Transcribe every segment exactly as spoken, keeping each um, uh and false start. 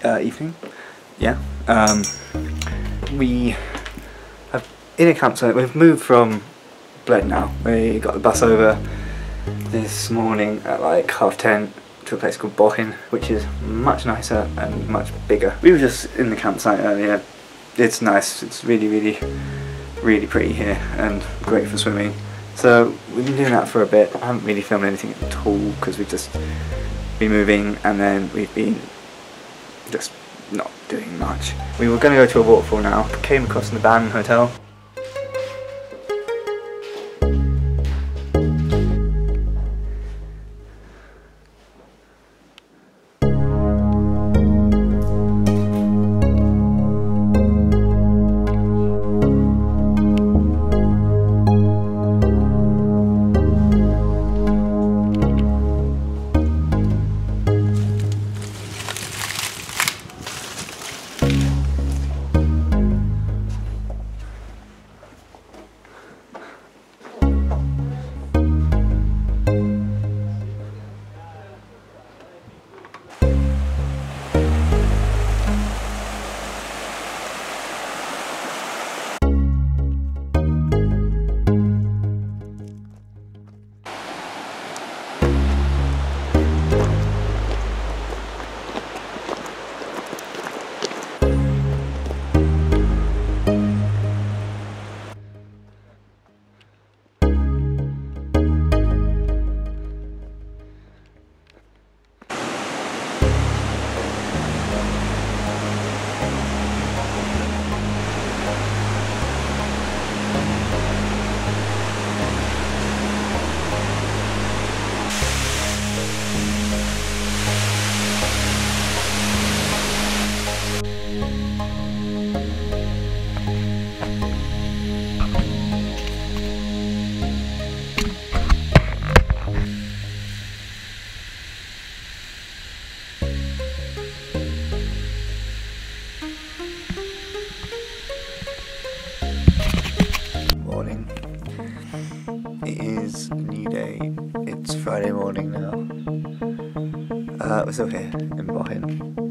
uh, evening. Yeah. Um, we have in a campsite. We've moved from Bled now. We got the bus over this morning at like half ten to a place called Bohinj, which is much nicer and much bigger. We were just in the campsite earlier. It's nice. It's really, really, really pretty here and great for swimming. So we've been doing that for a bit. I haven't really filmed anything at all because we've just been moving and then we've been just not doing much. We were going to go to a waterfall now. Came across in the Ban Hotel. It is a new day. It's Friday morning now. Uh, we're still here in Bohinj.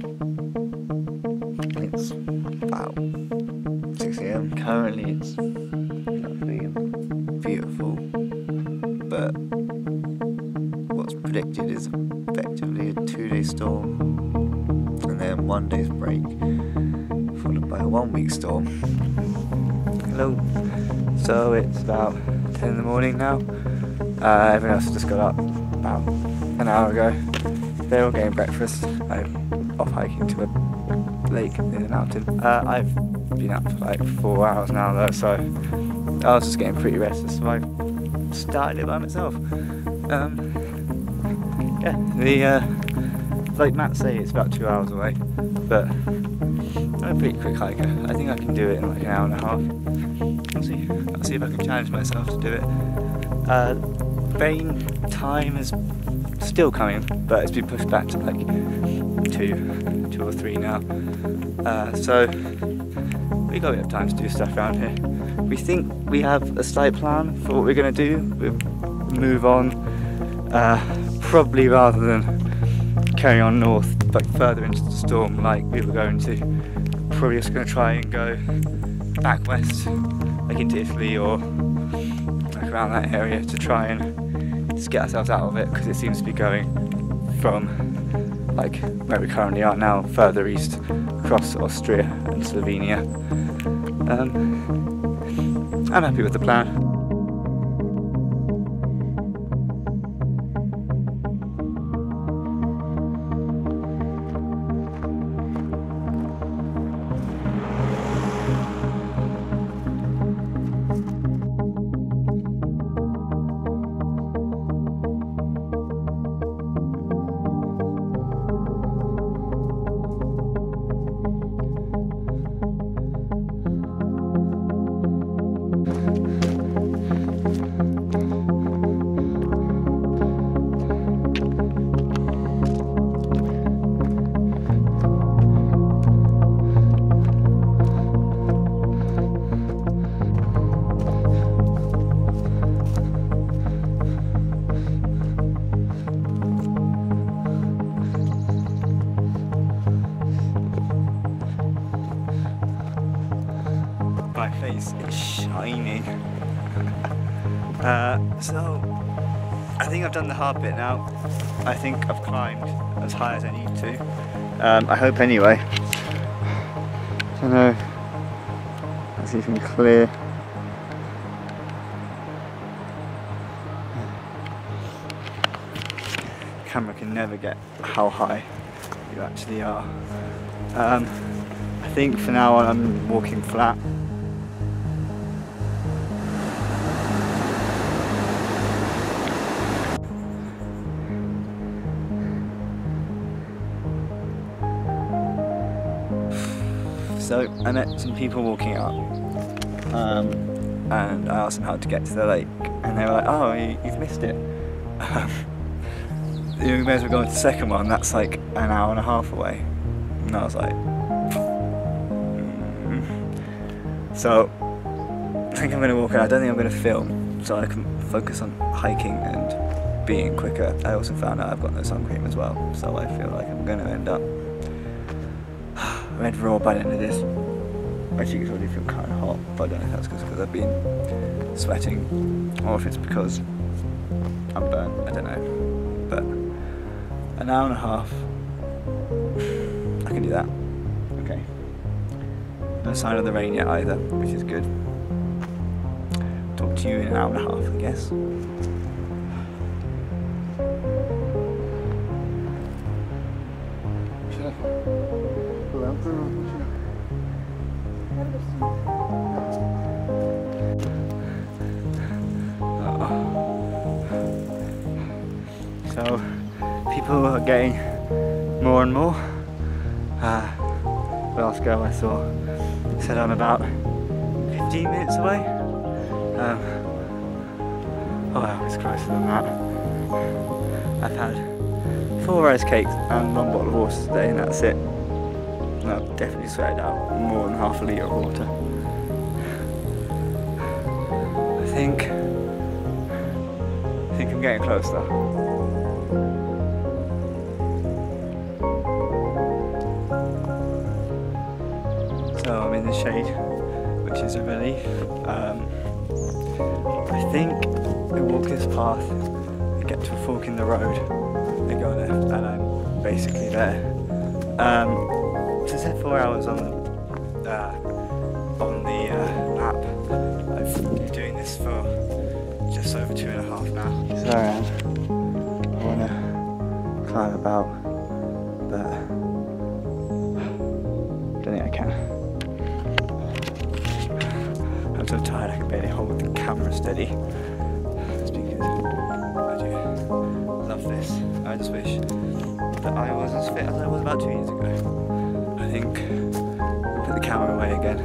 It's about six A M Currently it's lovely and beautiful, but what's predicted is effectively a two-day storm and then one day's break, followed by a one-week storm. Hello. So it's about ten in the morning now. Uh, everyone else just got up about an hour ago. They're all getting breakfast. I'm off hiking to a lake near the mountain. Uh, I've been up for like four hours now though, so I was just getting pretty restless, so I started it by myself. Um, yeah, the uh, like Matt say, it's about two hours away, but I'm a pretty quick hiker. I think I can do it in like an hour and a half. I'll see. I'll see if I can challenge myself to do it. Uh, rain time is still coming, but it's been pushed back to like two, two or three now. Uh, so we got a bit of time to do stuff around here. We think we have a slight plan for what we're going to do. We'll move on, uh, probably rather than carry on north, but further into the storm like we were going to. Probably just going to try and go back west, like into Italy or like around that area, to try and just get ourselves out of it, because it seems to be going from like where we currently are now further east across Austria and Slovenia. Um, I'm happy with the plan. face is shining. uh, so, I think I've done the hard bit now. I think I've climbed as high as I need to. Um, I hope anyway. I don't know. That's even clear. Camera can never get how high you actually are. Um, I think for now on I'm walking flat. So I met some people walking up, um, and I asked them how to get to the lake, and they were like, "Oh, you, you've missed it. Um, you may as well go to the second one. That's like an hour and a half away." And I was like, mm. "So I think I'm going to walk in. I don't think I'm going to film, so I can focus on hiking and being quicker." I also found out I've got no sun cream as well, so I feel like I'm going to end up red raw by the end of this. Actually, it's already feel kind of hot, but I don't know if that's because I've been sweating or if it's because I'm burnt. I don't know. But an hour and a half, I can do that. Okay. No sign of the rain yet either, which is good. Talk to you in an hour and a half, I guess. So people are getting more and more. Uh, the last girl I saw said I'm about fifteen minutes away. Um, oh, it's closer than that. I've had four rice cakes and one bottle of water today, and that's it. And I've definitely sweated out more than half a litre of water. I think, I think I'm getting closer. So I'm in the shade, which is a relief. Um, I think we walk this path, we get to a fork in the road, I go left, and I'm basically there. Um, so it said four hours on the uh, on the uh, app. I've been doing this for just over two and a half now. So I am. I want to climb about, but I don't think I can. I'm so tired I can barely hold the camera steady. That's because I do love this. I just wish that I was as fit as I was about two years ago. I think I'll put the camera away again.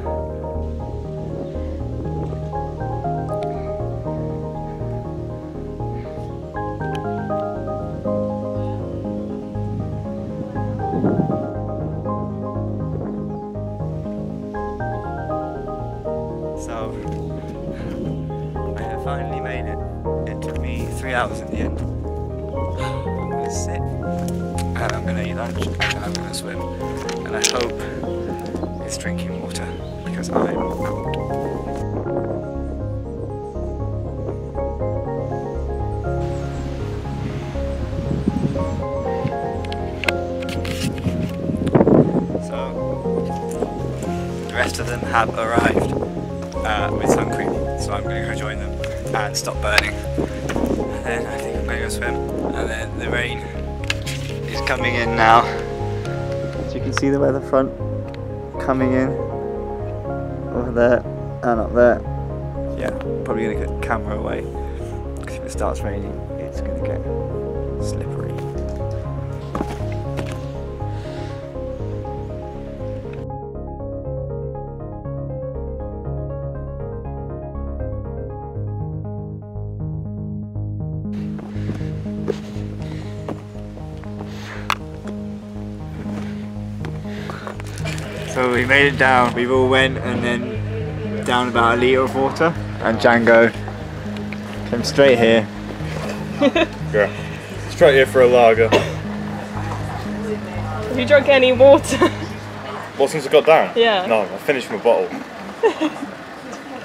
So, I have finally made it. It took me three hours in the end. I'm going to sit, and I'm going to eat lunch, and then I'm going to swim. And I hope it's drinking water, because I'm out. The rest of them have arrived uh, with sun cream, so I'm going to go join them and stop burning. And then I think I'm going to go swim, and then the rain is coming in now. So you can see the weather front coming in over there and up there. Yeah, probably going to get the camera away, because if it starts raining it's going to get slippery. So we made it down, we all went and then down about a litre of water, and Django came straight here. Yeah, straight here for a lager. Have you drunk any water? What, since I got down? Yeah. No, I finished my bottle.